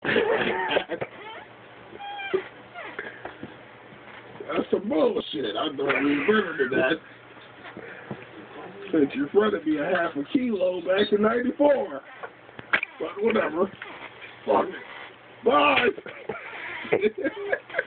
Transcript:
That's some bullshit. I thought we were better than that. Since your friend would be a half a kilo back in '94. But whatever. Fuck it. Bye.